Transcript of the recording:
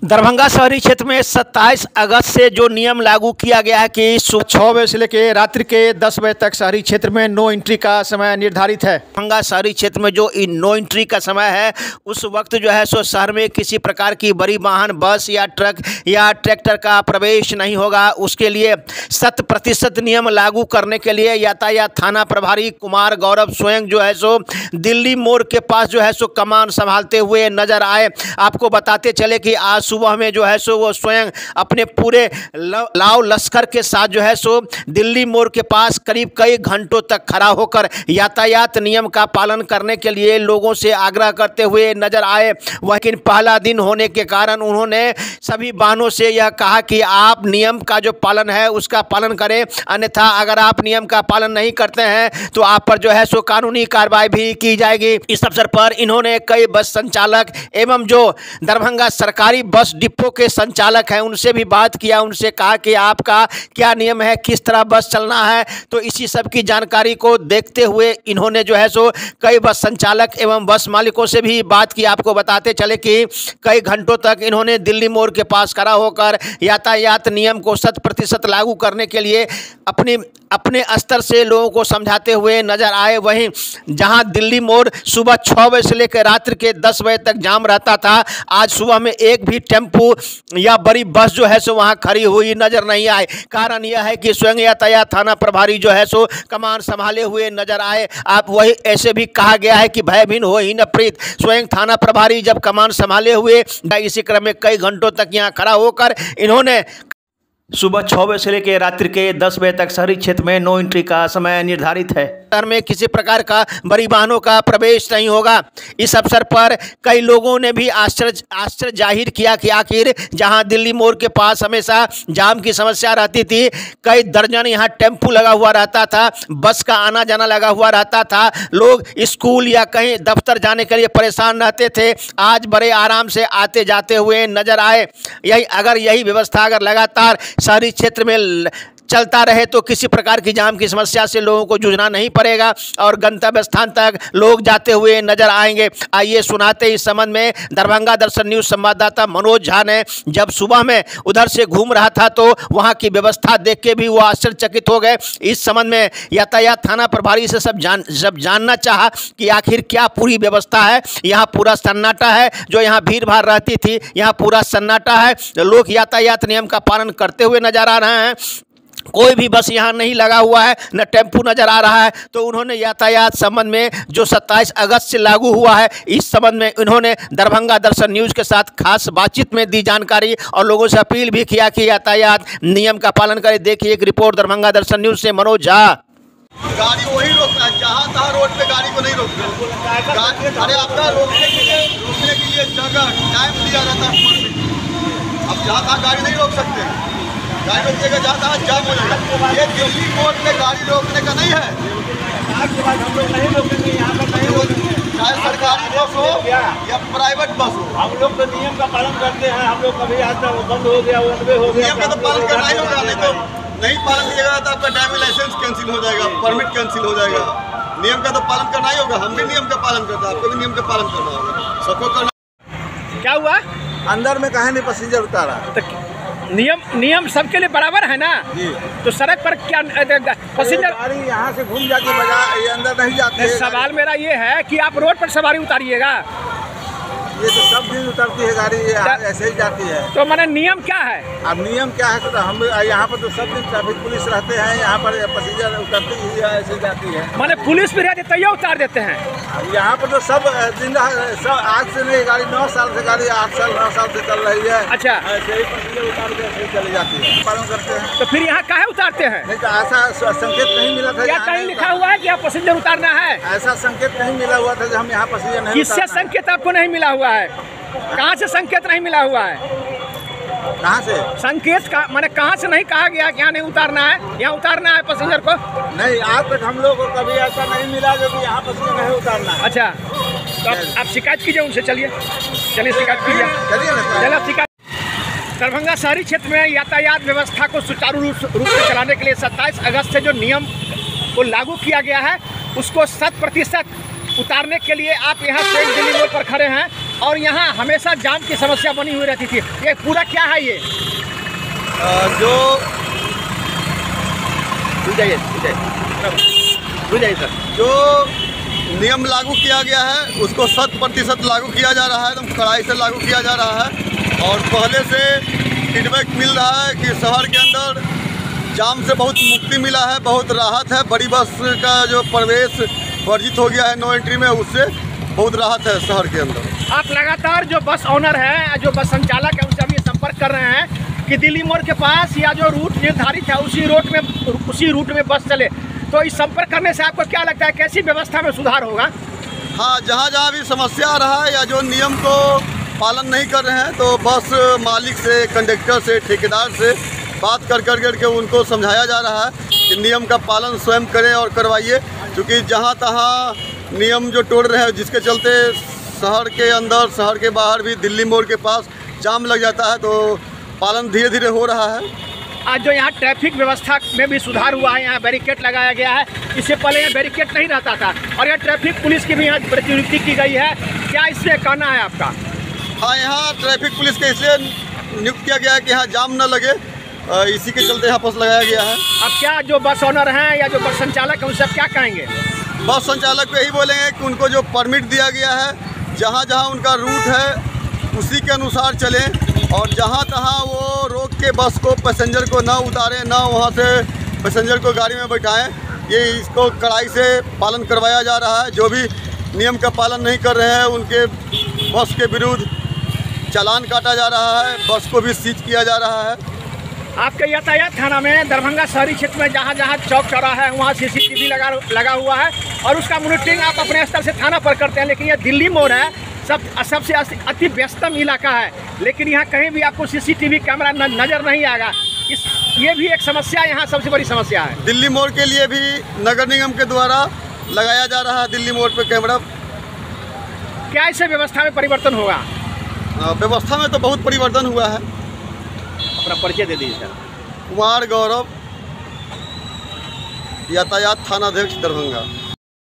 दरभंगा शहरी क्षेत्र में 27 अगस्त से जो नियम लागू किया गया है कि सुबह 6 बजे से लेकर रात्रि के 10 बजे तक शहरी क्षेत्र में नो एंट्री का समय निर्धारित है। दरभंगा शहरी क्षेत्र में जो नो एंट्री का समय है उस वक्त जो है सो शहर में किसी प्रकार की बड़ी वाहन, बस या ट्रक या ट्रैक्टर का प्रवेश नहीं होगा। उसके लिए 100% नियम लागू करने के लिए यातायात थाना प्रभारी कुमार गौरव स्वयं जो है सो दिल्ली मोड़ के पास जो है सो कमान संभालते हुए नजर आए। आपको बताते चले कि आज सुबह में जो है सो वो स्वयं अपने पूरे लाव लश्कर के साथ जो है सो दिल्ली मोड़ के पास करीब कई घंटों तक खड़ा होकर यातायात नियम का पालन करने के लिए लोगों से आग्रह करते हुए नजर आए। लेकिन पहला दिन होने के कारण उन्होंने सभी वाहनों से यह कहा कि आप नियम का जो पालन है उसका पालन करें, अन्यथा अगर आप नियम का पालन नहीं करते हैं तो आप पर जो है सो कानूनी कार्रवाई भी की जाएगी। इस अवसर पर इन्होंने कई बस संचालक एवं जो दरभंगा सरकारी बस डिपो के संचालक हैं उनसे भी बात किया। उनसे कहा कि आपका क्या नियम है, किस तरह बस चलना है। तो इसी सब की जानकारी को देखते हुए इन्होंने जो है सो कई बस संचालक एवं बस मालिकों से भी बात की। आपको बताते चले कि कई घंटों तक इन्होंने दिल्ली मोड़ के पास खड़ा होकर यातायात नियम को 100% लागू करने के लिए अपने स्तर से लोगों को समझाते हुए नजर आए। वहीं जहां दिल्ली मोड़ सुबह 6 बजे से लेकर रात्रि के 10 बजे तक जाम रहता था, आज सुबह में एक भी टेम्पू या बड़ी बस जो है सो वहां खड़ी हुई नजर नहीं आए। कारण यह है कि स्वयं यातायात थाना प्रभारी जो है सो कमान संभाले हुए नजर आए। आप वही ऐसे भी कहा गया है कि भय भिन्न हो ही न प्रीत। स्वयं थाना प्रभारी जब कमान संभाले हुए इसी क्रम में कई घंटों तक यहाँ खड़ा होकर इन्होंने सुबह 6 बजे से लेकर रात्रि के 10 बजे तक शहरी क्षेत्र में नो एंट्री का समय निर्धारित है। शहर में किसी प्रकार का बड़ी वाहनों का प्रवेश नहीं होगा। इस अवसर पर कई लोगों ने भी आश्चर्य जाहिर किया कि आखिर जहां दिल्ली मोड़ के पास हमेशा जाम की समस्या रहती थी, कई दर्जन यहां टेम्पू लगा हुआ रहता था, बस का आना जाना लगा हुआ रहता था, लोग स्कूल या कहीं दफ्तर जाने के लिए परेशान रहते थे, आज बड़े आराम से आते जाते हुए नजर आए। यही व्यवस्था अगर लगातार शहरी क्षेत्र में चलता रहे तो किसी प्रकार की जाम की समस्या से लोगों को जूझना नहीं पड़ेगा और गंतव्य स्थान तक लोग जाते हुए नजर आएंगे। आइए सुनाते इस संबंध में दरभंगा दर्शन न्यूज संवाददाता मनोज झा ने जब सुबह में उधर से घूम रहा था तो वहां की व्यवस्था देख के भी वो आश्चर्यचकित हो गए। इस संबंध में यातायात थाना प्रभारी से सब जानना चाहा कि आखिर क्या पूरी व्यवस्था है। यहाँ पूरा सन्नाटा है, जो यहाँ भीड़ भाड़ रहती थी यहाँ पूरा सन्नाटा है, लोग यातायात नियम का पालन करते हुए नजर आ रहे हैं, कोई भी बस यहाँ नहीं लगा हुआ है, न टेम्पू नजर आ रहा है। तो उन्होंने यातायात संबंध में जो 27 अगस्त से लागू हुआ है इस संबंध में उन्होंने दरभंगा दर्शन न्यूज के साथ खास बातचीत में दी जानकारी और लोगों से अपील भी किया कि यातायात नियम का पालन करें। देखिए एक रिपोर्ट दरभंगा दर्शन न्यूज से मनोज झा। गाड़ी वही रोकना है, जहाँ तहाँ रोड पे गाड़ी को नहीं रोकना। अरे आपका रोकने के लिए जगह टाइम दिया जाता है। अब जहाँ तहाँ गाड़ी नहीं रोक सकते, गाड़ी रोकिएगा जहाँ तहाँ जाम हो जाएगा। ये दिल्ली मोड़ पे गाड़ी रोकने का नहीं है। हम लोग नहीं रोकेंगे यहाँ पर, नहीं रोकेंगे, चाहे सरकारी बस हो या प्राइवेट बस हो। हम लोग तो नियम का पालन करते हैं। हम लोग कभी आज तक बंद हो गया, वन-वे हो गया, नियम का तो पालन करना ही होगा। नहीं तो नहीं पालन कीजिएगा तो आपका ड्राइविंग लाइसेंस कैंसिल हो जाएगा, परमिट कैंसिल हो जाएगा। नियम का तो पालन करना ही होगा। हम भी नियम का पालन करते हैं, आपको भी नियम का पालन करना होगा, सबको करना। क्या हुआ अंदर में कहे नहीं पैसेंजर उतारा तो नियम सबके लिए बराबर है ना जी। तो सड़क पर क्या पैसेंजर गाड़ी यहाँ से घूम जाती है, ये अंदर नहीं जाती। सवाल मेरा ये है कि आप रोड पर सवारी उतारिएगा। ये तो सब दिन उतरती है गाड़ी, ऐसे ही जाती है। तो मैंने नियम क्या है? अब नियम क्या है तो हम यहाँ पर तो सब दिन ट्रैफिक पुलिस रहते हैं, यहाँ पर पैसेंजर उतरती ही है, ऐसे जाती है। मैंने पुलिस भी रहती है तैयार उतार देते हैं। अब यहाँ पर तो सब दिन सब आज से नहीं, गाड़ी 9 साल से, गाड़ी 8 साल 9 साल से चल रही है। अच्छा, ऐसे ही पैसेंजर उतार के ऐसे ही चली जाती है, पालन करते हैं। तो फिर यहाँ काहे उतारते हैं? नहीं तो ऐसा संकेत नहीं मिला था। क्या कहीं लिखा हुआ है कि आप पैसेंजर उतारना है? ऐसा संकेत नहीं मिला हुआ था, हम यहाँ पैसेंजर नहीं। किससे संकेत आपको नहीं मिला हुआ है? कहाँ से संकेत नहीं मिला हुआ है? कहाँ से संकेत का मैंने कहाँ से नहीं कहा गया कि यहाँ नहीं उतारना है, यहाँ उतारना है पैसेंजर को? नहीं, आज तक हम लोग को कभी ऐसा नहीं मिला जो कि यहाँ पैसेंजर नहीं उतारना है। अच्छा, तो आप शिकायत कीजिए उनसे। चलिए शिकायत कीजिए, चलिए शिकायत। दरभंगा शहरी क्षेत्र में यातायात व्यवस्था को सुचारू रूप से चलाने के लिए 27 अगस्त से जो नियम को लागू किया गया है उसको 100% उतारने के लिए आप यहाँ से दिल्ली मोड़ पर खड़े हैं और यहाँ हमेशा जाम की समस्या बनी हुई रहती थी। ये पूरा क्या है ये? सर, जो नियम लागू किया गया है उसको 100% लागू किया जा रहा है, एकदम कड़ाई से लागू किया जा रहा है। और पहले से फीडबैक मिल रहा है कि शहर के अंदर जाम से बहुत मुक्ति मिला है, बहुत राहत है। बड़ी बस का जो प्रवेश वर्जित हो गया है नो एंट्री में, उससे बहुत राहत है शहर के अंदर। आप लगातार जो बस ऑनर है, जो बस संचालक है, उनसे अभी संपर्क कर रहे हैं कि दिल्ली मोड़ के पास या जो रूट निर्धारित है उसी रूट में बस चले। तो इस संपर्क करने से आपको क्या लगता है कैसी व्यवस्था में सुधार होगा? हाँ, जहाँ जहाँ भी समस्या आ रहा है या जो नियम को पालन नहीं कर रहे हैं तो बस मालिक से, कंडक्टर से, ठेकेदार से बात कर उनको समझाया जा रहा है कि नियम का पालन स्वयं करें और करवाइए। क्योंकि जहाँ तहाँ नियम जो तोड़ रहे हैं, जिसके चलते शहर के अंदर, शहर के बाहर भी दिल्ली मोड़ के पास जाम लग जाता है, तो पालन धीरे धीरे हो रहा है। आज जो यहाँ ट्रैफिक व्यवस्था में भी सुधार हुआ है, यहाँ बैरिकेड लगाया गया है। इससे पहले यहाँ बैरिकेड नहीं रहता था और यहाँ ट्रैफिक पुलिस की भी यहाँ प्रतिनियुक्ति की गई है। क्या इससे कहना है आपका? हाँ, यहाँ ट्रैफिक पुलिस के इसलिए नियुक्त किया गया है कि यहाँ जाम न लगे, इसी के चलते यहाँ बस लगाया गया है। अब क्या जो बस ऑनर हैं या जो बस संचालक हैं उनसे क्या कहेंगे? बस संचालक को यही बोलेंगे कि उनको जो परमिट दिया गया है, जहाँ जहाँ उनका रूट है उसी के अनुसार चलें और जहाँ तहाँ वो रोक के बस को, पैसेंजर को ना उतारें, ना वहाँ से पैसेंजर को गाड़ी में बैठाएं। ये इसको कड़ाई से पालन करवाया जा रहा है। जो भी नियम का पालन नहीं कर रहे हैं उनके बस के विरुद्ध चालान काटा जा रहा है, बस को भी सीज किया जा रहा है। आपके यातायात थाना में दरभंगा शहरी क्षेत्र में जहाँ जहाँ चौक चौराहा है वहाँ CCTV लगा हुआ है और उसका मॉनिटरिंग आप अपने स्तर से थाना पर करते हैं। लेकिन यह दिल्ली मोड़ है, सबसे अति व्यस्तम इलाका है, लेकिन यहाँ कहीं भी आपको CCTV कैमरा नज़र नहीं आएगा। ये भी एक समस्या यहाँ सबसे बड़ी समस्या है। दिल्ली मोड़ के लिए भी नगर निगम के द्वारा लगाया जा रहा है दिल्ली मोड़ पे कैमरा। क्या इससे व्यवस्था में परिवर्तन होगा? व्यवस्था में तो बहुत परिवर्तन हुआ है। अपना परिचय दे दीजिए सर। कुमार गौरव, यातायात थानाध्यक्ष दरभंगा।